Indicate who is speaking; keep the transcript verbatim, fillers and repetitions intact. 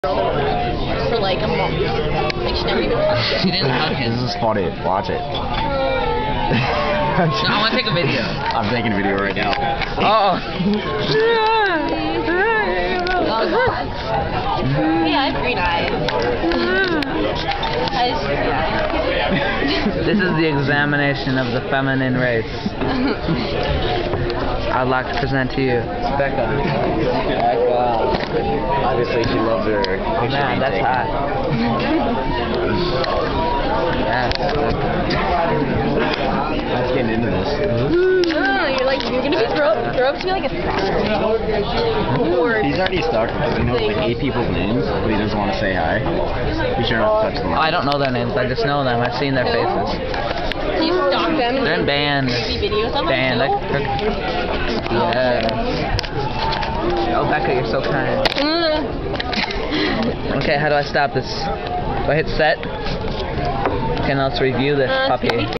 Speaker 1: for like a month. Like she never even touched it.
Speaker 2: She didn't hug him.
Speaker 3: This is funny. Watch it.
Speaker 2: No, I want to take a video.
Speaker 3: I'm taking a video right now.
Speaker 2: Oh.
Speaker 1: Oh god. Yeah, I have green eyes. I just, yeah.
Speaker 2: This is the examination of the feminine race. I'd like to present to you Becca.
Speaker 3: Becca. Obviously, she loves her picture.
Speaker 2: Man, that's
Speaker 3: taken.
Speaker 2: hot. Yes.
Speaker 3: Let's get into this.
Speaker 1: Oh, you're like, you're gonna be grow, grow up to be like a stalker. Or
Speaker 3: He's already stuck because he knows like eight people's names, but he doesn't want to say hi. Be sure not to touch them.
Speaker 2: I don't know their names. I just know them. I've seen their faces.
Speaker 1: do you stalk them?
Speaker 2: They're in bands.
Speaker 1: Creepy videos of them
Speaker 2: Band.
Speaker 1: too?
Speaker 2: Like, yeah. Oh, Becca, you're so kind. Okay, how do I stop this? Do I hit set? Okay, now let's review this
Speaker 1: Uh,
Speaker 2: puppy.